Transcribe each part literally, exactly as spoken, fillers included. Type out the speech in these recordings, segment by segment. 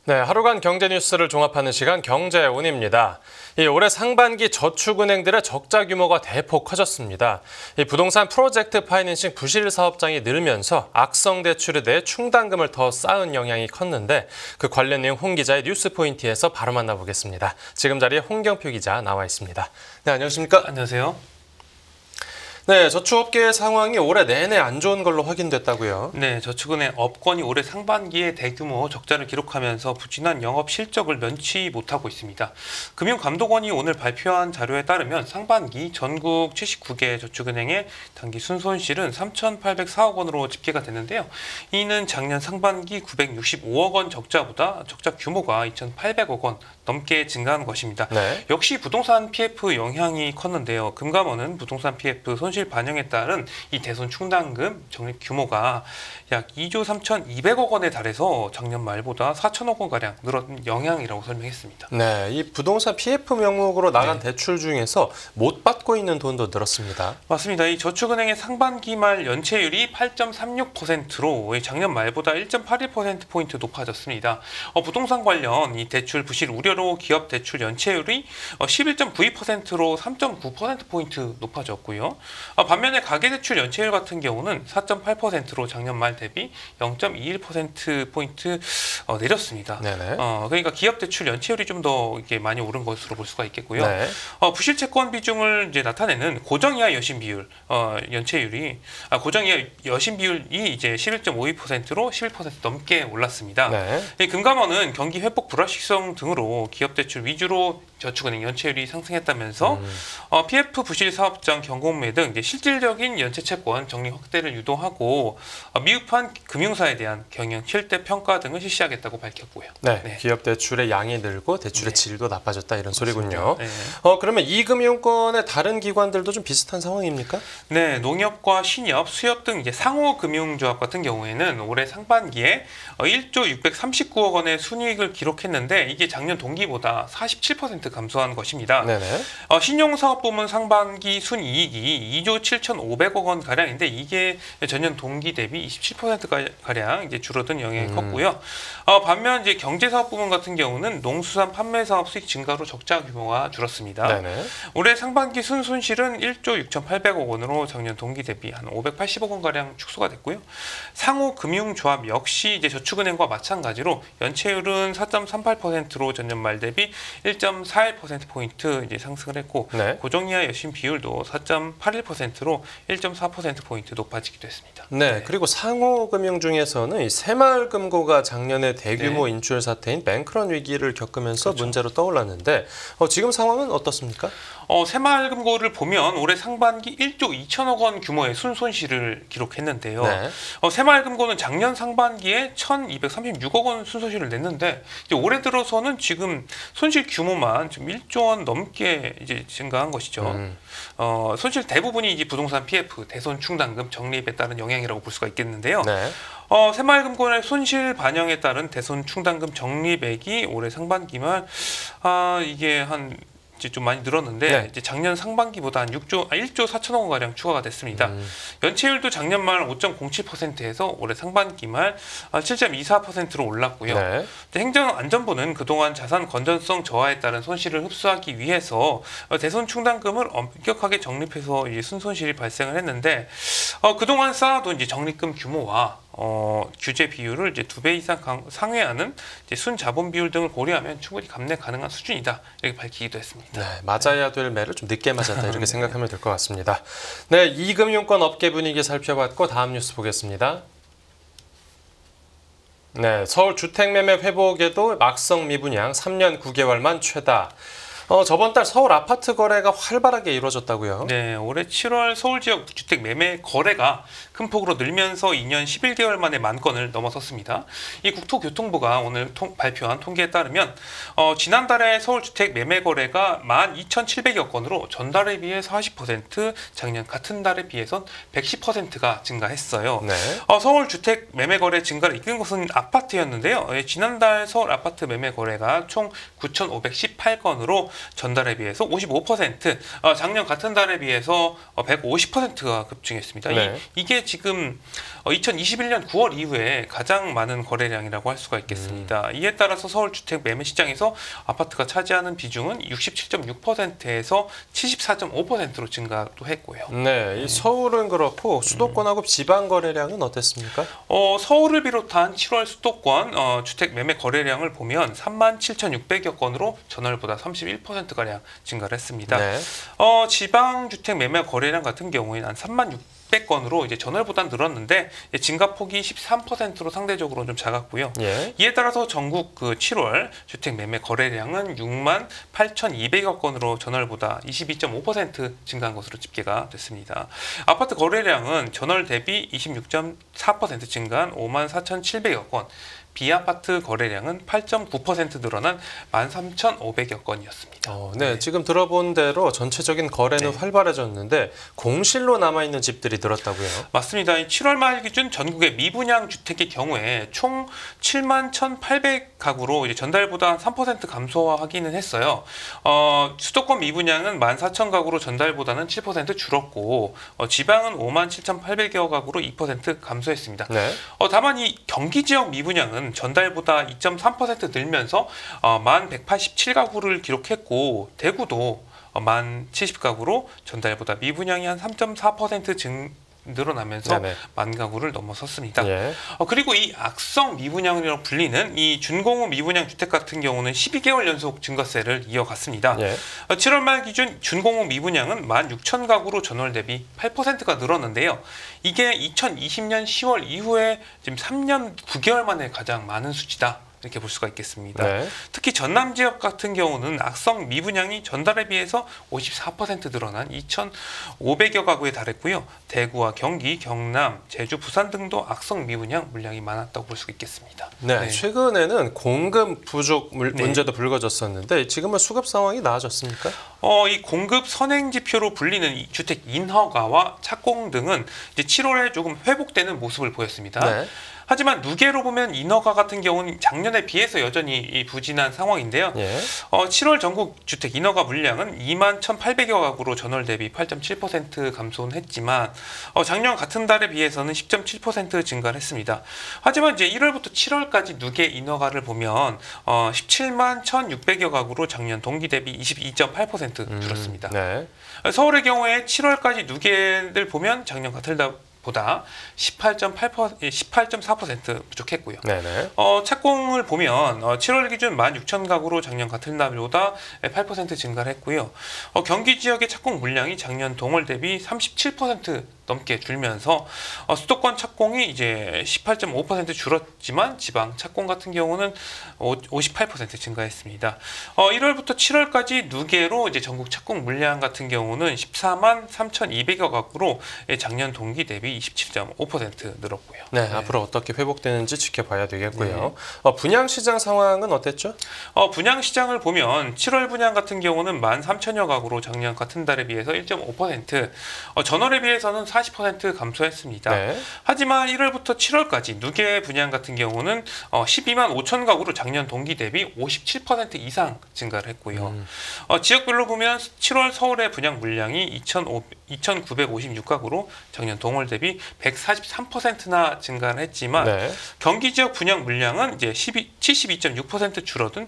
네, 하루간 경제 뉴스를 종합하는 시간 경제운입니다. 이 올해 상반기 저축은행들의 적자 규모가 대폭 커졌습니다. 이 부동산 프로젝트 파이낸싱 부실 사업장이 늘면서 악성 대출에 대해 충당금을 더 쌓은 영향이 컸는데 그 관련 내용 홍 기자의 뉴스 포인트에서 바로 만나보겠습니다. 지금 자리에 홍경표 기자 나와 있습니다. 네, 안녕하십니까? 안녕하세요. 네, 저축업계의 상황이 올해 내내 안 좋은 걸로 확인됐다고요? 네, 저축은행 업권이 올해 상반기에 대규모 적자를 기록하면서 부진한 영업 실적을 면치 못하고 있습니다. 금융감독원이 오늘 발표한 자료에 따르면 상반기 전국 칠십구 개 저축은행의 단기 순손실은 삼천팔백사억 원으로 집계가 됐는데요. 이는 작년 상반기 구백육십오억 원 적자보다 적자 규모가 이천팔백억 원 넘게 증가한 것입니다. 네. 역시 부동산 피에프 영향이 컸는데요. 금감원은 부동산 피에프 손실 반영에 따른 이 대손 충당금 적립 규모가 약 이조 삼천이백억 원에 달해서 작년 말보다 사천억 원가량 늘어난 영향이라고 설명했습니다. 네, 이 부동산 피에프 명목으로 나간 네. 대출 중에서 못 받고 있는 돈도 늘었습니다. 맞습니다. 이 저축은행의 상반기 말 연체율이 팔 점 삼육 퍼센트로 작년 말보다 일 점 팔일 퍼센트포인트 높아졌습니다. 어, 부동산 관련 이 대출 부실 우려로 기업 대출 연체율이 십일 점 구이 퍼센트로 삼 점 구 퍼센트포인트 높아졌고요. 어, 반면에 가계대출 연체율 같은 경우는 사 점 팔 퍼센트로 작년 말 대비 영 점 이일 퍼센트포인트 어, 내렸습니다. 어, 그러니까 기업 대출 연체율이 좀 더 이게 많이 오른 것으로 볼 수가 있겠고요. 네. 어, 부실 채권 비중을 이제 나타내는 고정 이하 여신 비율 어, 연체율이 아, 고정 이하 여신 비율이 이제 십일 점 오이 퍼센트로 십일 퍼센트 넘게 올랐습니다. 네. 이 금감원은 경기 회복 불확실성 등으로 기업 대출 위주로 저축은행 연체율이 상승했다면서 음. 어, 피에프 부실 사업장 경공매 등 이제 실질적인 연체 채권 적립 확대를 유도하고 어, 미흡한 금융사에 대한 경영 실태 평가 등을 실시하겠다고 밝혔고요. 네, 네. 기업 대출의 양이 늘고 대출의 네. 질도 나빠졌다 이런 소리군요. 네. 어, 그러면 이금융권의 다른 기관들도 좀 비슷한 상황입니까? 네, 농협과 신협, 수협 등 이제 상호금융조합 같은 경우에는 올해 상반기에 일조 육백삼십구억 원의 순이익을 기록했는데 이게 작년 동기보다 사십칠 퍼센트 감소한 것입니다. 네네. 어, 신용사업부문 상반기 순이익이 이조 칠천오백억 원 가량인데 이게 전년 동기 대비 이십칠 퍼센트 가량 이제 줄어든 영향이 음. 컸고요. 어, 반면 이제 경제사업부문 같은 경우는 농수산 판매사업 수익 증가로 적자 규모가 줄었습니다. 네네. 올해 상반기 순손실은 일조 육천팔백억 원으로 작년 동기 대비 한 오백팔십억 원 가량 축소가 됐고요. 상호금융조합 역시 이제 저축은행과 마찬가지로 연체율은 사 점 삼팔 퍼센트로 전년 말 대비 일 점 사일 퍼센트포인트 이제 상승을 했고 네. 고정이하 여신 비율도 사 점 팔일 퍼센트로 일 점 사 퍼센트포인트 높아지기도 했습니다. 네, 네. 그리고 상호금융 중에서는 이 새마을금고가 작년에 대규모 네. 인출 사태인 뱅크런 위기를 겪으면서 그렇죠. 문제로 떠올랐는데 어, 지금 상황은 어떻습니까? 어, 새마을금고를 보면 올해 상반기 일조 이천억 원 규모의 순손실을 기록했는데요. 네. 어, 새마을금고는 작년 상반기에 천이백삼십육억 원 순손실을 냈는데 이제 올해 들어서는 지금 손실 규모만 지금 일조 원 넘게 이제 증가한 것이죠. 음. 어, 손실 대부분이 이제 부동산 피에프, 대손 충당금 적립에 따른 영향이라고 볼 수가 있겠는데요. 네. 어, 새마을금고의 손실 반영에 따른 대손 충당금 적립액이 올해 상반기 말 아, 이게 한 이제 좀 많이 늘었는데 네. 이제 작년 상반기보다 한 육조, 아, 일조 사천억 원 가량 추가가 됐습니다. 음. 연체율도 작년 말 오 점 공칠 퍼센트에서 올해 상반기 말 칠 점 이사 퍼센트로 올랐고요. 네. 행정안전부는 그동안 자산 건전성 저하에 따른 손실을 흡수하기 위해서 대손 충당금을 엄격하게 적립해서 이제 순손실이 발생을 했는데 어, 그동안 쌓아둔 이제 적립금 규모와 어, 규제 비율을 이제 두 배 이상 강, 상회하는 이제 순자본 비율 등을 고려하면 충분히 감내 가능한 수준이다 이렇게 밝히기도 했습니다. 네, 맞아야 될 매를 좀 늦게 맞았다 이렇게 생각하면 될 것 같습니다. 네, 이금융권 업계 분위기 살펴봤고 다음 뉴스 보겠습니다. 네, 서울 주택매매 회복에도 막성 미분양 삼 년 구 개월만 최다. 어, 저번 달 서울 아파트 거래가 활발하게 이루어졌다고요? 네, 올해 칠월 서울 지역 주택 매매 거래가 큰 폭으로 늘면서 이 년 십일 개월 만에 만 건을 넘어섰습니다. 이 국토교통부가 오늘 통, 발표한 통계에 따르면 어, 지난달에 서울 주택 매매 거래가 만 이천칠백여 건으로 전달에 비해 사십 퍼센트, 작년 같은 달에 비해선 백십 퍼센트가 증가했어요. 네. 어, 서울 주택 매매 거래 증가를 이끈 것은 아파트였는데요. 예, 지난달 서울 아파트 매매 거래가 총 구천오백십팔 건으로 전달에 비해서 오십오 퍼센트, 어, 작년 같은 달에 비해서 백오십 퍼센트가 급증했습니다. 네. 이, 이게 지금 이천이십일 년 구월 이후에 가장 많은 거래량이라고 할 수가 있겠습니다. 음. 이에 따라서 서울 주택 매매 시장에서 아파트가 차지하는 비중은 육십칠 점 육 퍼센트에서 칠십사 점 오 퍼센트로 증가도 했고요. 네, 이 서울은 그렇고 수도권하고 음. 지방 거래량은 어땠습니까? 어, 서울을 비롯한 칠월 수도권 어, 주택 매매 거래량을 보면 삼만 칠천육백여 건으로 전월보다 삼십일 퍼센트 가량 증가를 했습니다. 네. 어, 지방 주택 매매 거래량 같은 경우에는 한 삼만 육백 건으로 이제 전월보다 늘었는데 증가폭이 십삼 퍼센트로 상대적으로 좀 작았고요. 예. 이에 따라서 전국 그 칠월 주택 매매 거래량은 육만 팔천이백여 건으로 전월보다 이십이 점 오 퍼센트 증가한 것으로 집계가 됐습니다. 아파트 거래량은 전월 대비 이십육 점 사 퍼센트 증가한 오만 사천칠백여 건, 비아파트 거래량은 팔 점 구 퍼센트 늘어난 만 삼천오백여 건이었습니다. 어, 네, 네, 지금 들어본 대로 전체적인 거래는 네. 활발해졌는데 공실로 남아있는 집들이 늘었다고요? 맞습니다. 칠월 말 기준 전국의 미분양 주택의 경우에 총 칠만 천팔백 가구로 이제 전달보다 한 삼 퍼센트 감소하기는 했어요. 어, 수도권 미분양은 만 사천 가구로 전달보다는 칠 퍼센트 줄었고 어, 지방은 오만 칠천팔백여 가구로 이 퍼센트 감소했습니다. 네. 어, 다만 이 경기 지역 미분양은 전달보다 이 점 삼 퍼센트 늘면서 어, 만 백팔십칠 가구를 기록했고 대구도 어, 만 칠십 가구로 전달보다 미분양이 한 삼 점 사 퍼센트 증 늘어나면서 네네. 만 가구를 넘어섰습니다. 예. 어, 그리고 이 악성 미분양이라고 불리는 이 준공후 미분양 주택 같은 경우는 십이 개월 연속 증가세를 이어갔습니다. 예. 어, 칠월 말 기준 준공후 미분양은 만 육천 가구로 전월 대비 팔 퍼센트가 늘었는데요. 이게 이천이십 년 시월 이후에 지금 삼 년 구 개월 만에 가장 많은 수치다. 이렇게 볼 수가 있겠습니다. 네. 특히 전남 지역 같은 경우는 악성 미분양이 전달에 비해서 오십사 퍼센트 늘어난 이천오백여 가구에 달했고요. 대구와 경기, 경남, 제주, 부산 등도 악성 미분양 물량이 많았다고 볼 수 있겠습니다. 네, 네. 최근에는 공급 부족 물, 네. 문제도 불거졌었는데 지금은 수급 상황이 나아졌습니까? 어, 이 공급 선행 지표로 불리는 이 주택 인허가와 착공 등은 이제 칠월에 조금 회복되는 모습을 보였습니다. 네. 하지만 누계로 보면 인허가 같은 경우는 작년에 비해서 여전히 부진한 상황인데요. 예. 어, 칠월 전국 주택 인허가 물량은 이만 천팔백여 가구로 전월 대비 팔 점 칠 퍼센트 감소는 했지만 어, 작년 같은 달에 비해서는 십 점 칠 퍼센트 증가를 했습니다. 하지만 이제 일월부터 칠월까지 누계 인허가를 보면 어, 십칠만 천육백여 가구로 작년 동기 대비 이십이 점 팔 퍼센트 줄었습니다. 음, 네. 서울의 경우에 칠월까지 누계를 보면 작년 같은 달 보다 십팔 점 팔 퍼센트, 십팔 점 사 퍼센트 부족했고요. 네네. 어, 착공을 보면 어, 칠월 기준 만 육천 가구로 작년 같은 달보다 팔 퍼센트 증가를 했고요. 어, 경기 지역의 착공 물량이 작년 동월 대비 삼십칠 퍼센트 넘게 줄면서 어, 수도권 착공이 이제 십팔 점 오 퍼센트 줄었지만 지방 착공 같은 경우는 오십팔 퍼센트 증가했습니다. 어, 일월부터 칠월까지 누계로 이제 전국 착공 물량 같은 경우는 십사만 삼천이백여 가구로 작년 동기 대비 이십칠 점 오 퍼센트 늘었고요. 네, 네, 앞으로 어떻게 회복되는지 지켜봐야 되겠고요. 네. 어, 분양 시장 상황은 어땠죠? 어, 분양 시장을 보면 칠월 분양 같은 경우는 만 삼천여 가구로 작년 같은 달에 비해서 일 점 오 퍼센트, 어, 전월에 비해서는 사십 퍼센트 감소했습니다. 네. 하지만 일월부터 칠월까지 누계 분양 같은 경우는 어, 십이만 오천 가구로 작년 동기 대비 오십칠 퍼센트 이상 증가를 했고요. 음. 어, 지역별로 보면 칠월 서울의 분양 물량이 이천구백오십육 가구로 작년 동월 대비 백사십삼 퍼센트나 증가를 했지만 네. 경기 지역 분양 물량은 이제 칠십이 점 육 퍼센트 줄어든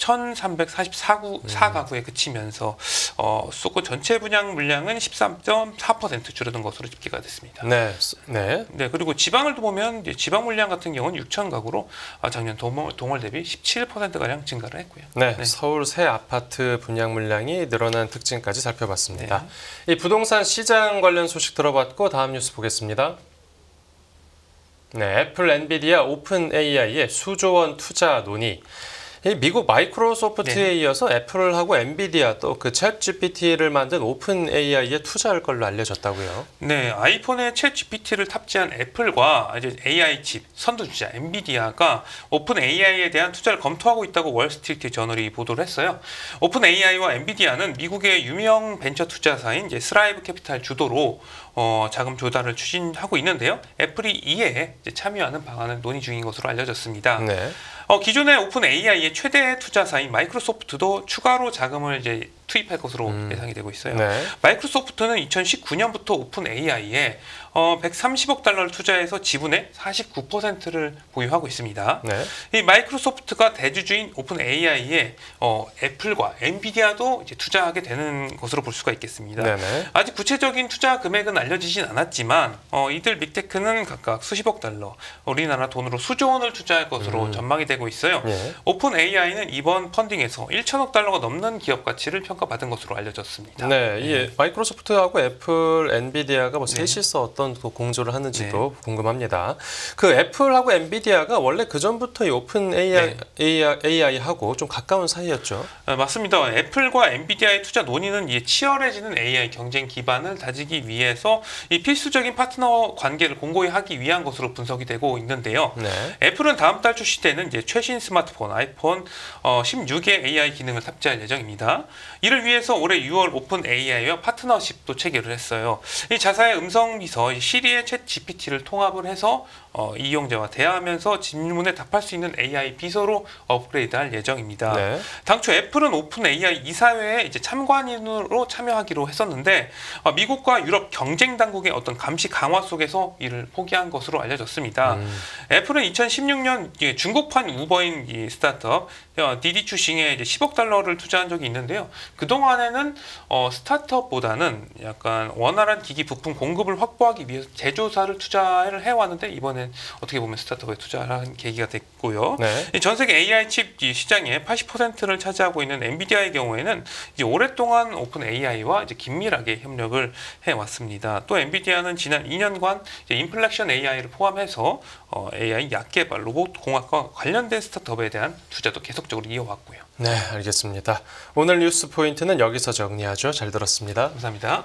천삼백사십사 가구에 그치면서 어, 수도권 전체 분양 물량은 십삼 점 사 퍼센트 줄어든 것으로 집계가 됐습니다. 네, 네. 네, 그리고 지방을 보면 이제 지방 물량 같은 경우는 육천 가구로 작년 동월, 동월 대비 십칠 퍼센트 가량 증가를 했고요. 네, 네, 서울 새 아파트 분양 물량이 늘어난 특징까지 살펴봤습니다. 네. 이 부동산 시장 관련 소식 들어봤고 다음 뉴스 보겠습니다. 네, 애플, 엔비디아, 오픈 에이아이의 수조 원 투자 논의. 미국 마이크로소프트에 네. 이어서 애플하고 엔비디아 또 그 챗 지피티를 만든 오픈 에이아이에 투자할 걸로 알려졌다고요. 네, 아이폰에 챗 지피티를 탑재한 애플과 이제 에이아이 칩 선두주자 엔비디아가 오픈 에이아이에 대한 투자를 검토하고 있다고 월스트리트 저널이 보도를 했어요. 오픈 에이아이와 엔비디아는 미국의 유명 벤처 투자사인 이제 스라이브 캐피탈 주도로 어, 자금 조달을 추진하고 있는데요. 애플이 이에 이제 참여하는 방안을 논의 중인 것으로 알려졌습니다. 네. 어, 기존의 오픈 에이아이의 최대 투자사인 마이크로소프트도 추가로 자금을 이제 투입할 것으로 음. 예상이 되고 있어요. 네. 마이크로소프트는 이천십구 년부터 오픈 에이아이에 어, 백삼십억 달러를 투자해서 지분의 사십구 퍼센트를 보유하고 있습니다. 네. 이 마이크로소프트가 대주주인 오픈 에이아이에 어, 애플과 엔비디아도 이제 투자하게 되는 것으로 볼 수가 있겠습니다. 네네. 아직 구체적인 투자 금액은 알려지진 않았지만 어, 이들 빅테크는 각각 수십억 달러, 우리나라 돈으로 수조 원을 투자할 것으로 음. 전망이 되고 있어요. 네. 오픈 에이아이는 이번 펀딩에서 천억 달러가 넘는 기업 가치를 평가받은 것으로 알려졌습니다. 네, 이 네. 마이크로소프트하고 애플, 엔비디아가 뭐 셋이서 네. 어떤 공조를 하는지도 네. 궁금합니다. 그 애플하고 엔비디아가 원래 그 전부터 이 오픈 에이아이, 네. 에이아이하고 좀 가까운 사이였죠. 아, 맞습니다. 애플과 엔비디아의 투자 논의는 이제 치열해지는 에이아이 경쟁 기반을 다지기 위해서 이 필수적인 파트너 관계를 공고히 하기 위한 것으로 분석이 되고 있는데요. 네. 애플은 다음 달 출시되는 이제 최신 스마트폰 아이폰 어, 십육에 에이아이 기능을 탑재할 예정입니다. 이를 위해서 올해 유월 오픈 에이아이와 파트너십도 체결을 했어요. 이 자사의 음성 비서 시리의 챗 지피티를 통합을 해서 어, 이용자와 대화하면서 질문에 답할 수 있는 에이아이 비서로 업그레이드할 예정입니다. 네. 당초 애플은 오픈 에이아이 이사회에 이제 참관인으로 참여하기로 했었는데 어, 미국과 유럽 경쟁 당국의 어떤 감시 강화 속에서 이를 포기한 것으로 알려졌습니다. 음. 애플은 이천십육 년 중국판 우버인 이 스타트업 어, 디디추싱에 이제 십억 달러를 투자한 적이 있는데요. 그 동안에는 어, 스타트업보다는 약간 원활한 기기 부품 공급을 확보하기 위해서 제조사를 투자를 해왔는데 이번에 어떻게 보면 스타트업에 투자를 한 계기가 됐고요. 네. 전 세계 에이아이 칩 시장의 팔십 퍼센트를 차지하고 있는 엔비디아의 경우에는 이제 오랫동안 오픈 에이아이와 이제 긴밀하게 협력을 해왔습니다. 또 엔비디아는 지난 이 년간 이제 인플렉션 에이아이를 포함해서 어, 에이아이 약 개발, 로봇 공학과 관련된 스타트업에 대한 투자도 계속적으로 이어왔고요. 네, 알겠습니다. 오늘 뉴스 포인트는 여기서 정리하죠. 잘 들었습니다. 감사합니다.